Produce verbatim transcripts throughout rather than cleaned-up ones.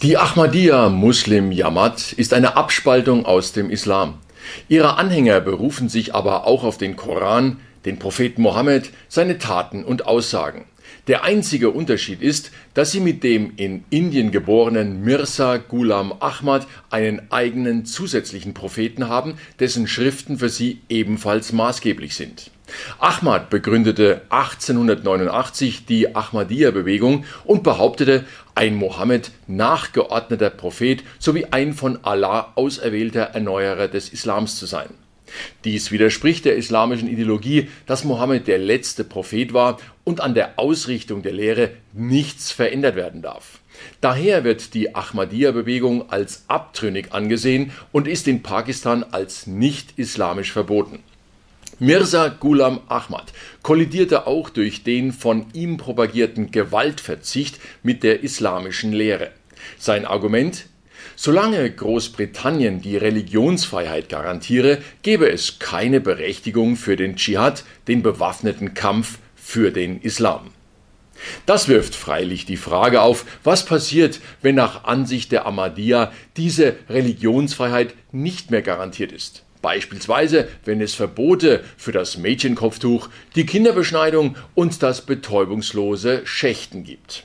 Die Ahmadiyya Muslim Jamaat ist eine Abspaltung aus dem Islam. Ihre Anhänger berufen sich aber auch auf den Koran, den Propheten Mohammed, seine Taten und Aussagen. Der einzige Unterschied ist, dass sie mit dem in Indien geborenen Mirza Ghulam Ahmad einen eigenen zusätzlichen Propheten haben, dessen Schriften für sie ebenfalls maßgeblich sind. Ahmad begründete achtzehnhundertneunundachtzig die Ahmadiyya-Bewegung und behauptete, ein Mohammed nachgeordneter Prophet sowie ein von Allah auserwählter Erneuerer des Islams zu sein. Dies widerspricht der islamischen Ideologie, dass Mohammed der letzte Prophet war und an der Ausrichtung der Lehre nichts verändert werden darf. Daher wird die Ahmadiyya-Bewegung als abtrünnig angesehen und ist in Pakistan als nicht islamisch verboten. Mirza Ghulam Ahmad kollidierte auch durch den von ihm propagierten Gewaltverzicht mit der islamischen Lehre. Sein Argument: Solange Großbritannien die Religionsfreiheit garantiere, gebe es keine Berechtigung für den Dschihad, den bewaffneten Kampf für den Islam. Das wirft freilich die Frage auf, was passiert, wenn nach Ansicht der Ahmadiyya diese Religionsfreiheit nicht mehr garantiert ist. Beispielsweise, wenn es Verbote für das Mädchenkopftuch, die Kinderbeschneidung und das betäubungslose Schächten gibt.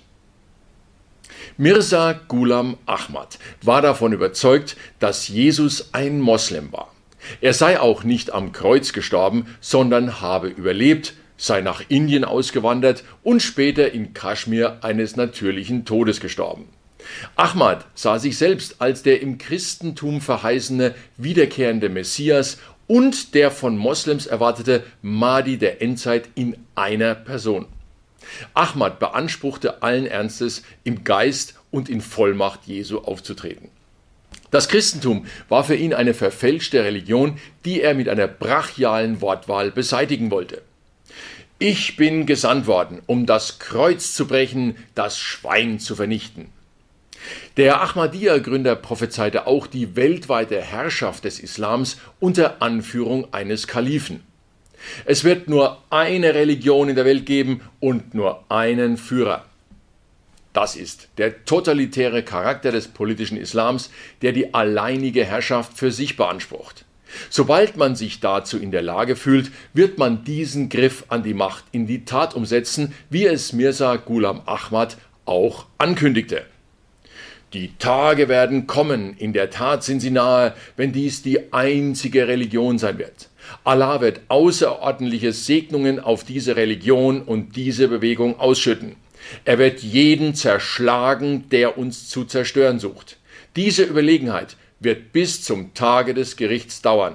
Mirza Ghulam Ahmad war davon überzeugt, dass Jesus ein Moslem war. Er sei auch nicht am Kreuz gestorben, sondern habe überlebt, sei nach Indien ausgewandert und später in Kaschmir eines natürlichen Todes gestorben. Ahmad sah sich selbst als der im Christentum verheißene wiederkehrende Messias und der von Moslems erwartete Mahdi der Endzeit in einer Person. Ahmad beanspruchte allen Ernstes, im Geist und in Vollmacht Jesu aufzutreten. Das Christentum war für ihn eine verfälschte Religion, die er mit einer brachialen Wortwahl beseitigen wollte. Ich bin gesandt worden, um das Kreuz zu brechen, das Schwein zu vernichten. Der Ahmadiyya-Gründer prophezeite auch die weltweite Herrschaft des Islams unter Anführung eines Kalifen. Es wird nur eine Religion in der Welt geben und nur einen Führer. Das ist der totalitäre Charakter des politischen Islams, der die alleinige Herrschaft für sich beansprucht. Sobald man sich dazu in der Lage fühlt, wird man diesen Griff an die Macht in die Tat umsetzen, wie es Mirza Ghulam Ahmad auch ankündigte. Die Tage werden kommen, in der Tat sind sie nahe, wenn dies die einzige Religion sein wird. Allah wird außerordentliche Segnungen auf diese Religion und diese Bewegung ausschütten. Er wird jeden zerschlagen, der uns zu zerstören sucht. Diese Überlegenheit wird bis zum Tage des Gerichts dauern.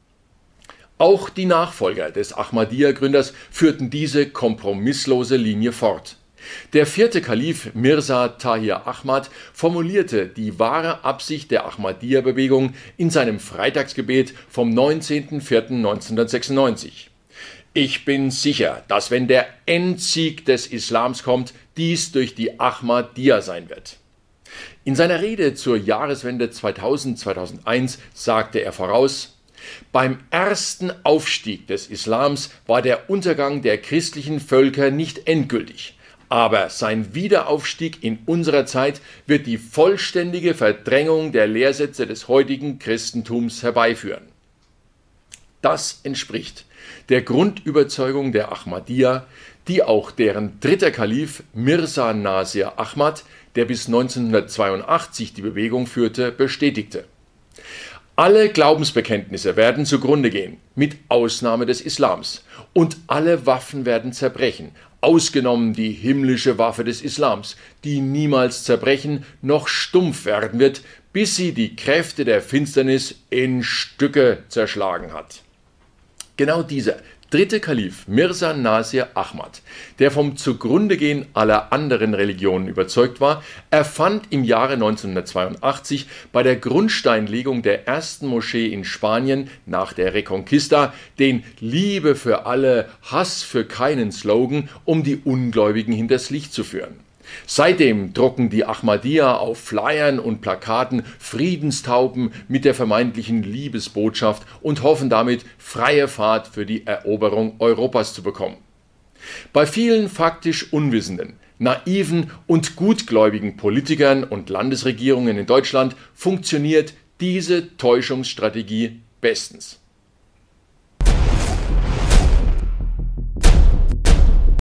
Auch die Nachfolger des Ahmadiyya-Gründers führten diese kompromisslose Linie fort. Der vierte Kalif Mirza Tahir Ahmad formulierte die wahre Absicht der Ahmadiyya-Bewegung in seinem Freitagsgebet vom neunzehnten vierten neunzehnhundertsechsundneunzig. Ich bin sicher, dass wenn der Endsieg des Islams kommt, dies durch die Ahmadiyya sein wird. In seiner Rede zur Jahreswende zweitausend zweitausendeins sagte er voraus: Beim ersten Aufstieg des Islams war der Untergang der christlichen Völker nicht endgültig. Aber sein Wiederaufstieg in unserer Zeit wird die vollständige Verdrängung der Lehrsätze des heutigen Christentums herbeiführen. Das entspricht der Grundüberzeugung der Ahmadiyya, die auch deren dritter Kalif Mirza Nasir Ahmad, der bis neunzehnhundertzweiundachtzig die Bewegung führte, bestätigte. Alle Glaubensbekenntnisse werden zugrunde gehen, mit Ausnahme des Islams, und alle Waffen werden zerbrechen, ausgenommen die himmlische Waffe des Islams, die niemals zerbrechen noch stumpf werden wird, bis sie die Kräfte der Finsternis in Stücke zerschlagen hat. Genau dieser dritte Kalif Mirza Nasir Ahmad, der vom Zugrundegehen aller anderen Religionen überzeugt war, erfand im Jahre neunzehnhundertzweiundachtzig bei der Grundsteinlegung der ersten Moschee in Spanien nach der Reconquista den Liebe für alle, Hass für keinen Slogan, um die Ungläubigen hinters Licht zu führen. Seitdem drucken die Ahmadiyya auf Flyern und Plakaten Friedenstauben mit der vermeintlichen Liebesbotschaft und hoffen damit, freie Fahrt für die Eroberung Europas zu bekommen. Bei vielen faktisch Unwissenden naiven und gutgläubigen Politikern und Landesregierungen in Deutschland funktioniert diese Täuschungsstrategie bestens.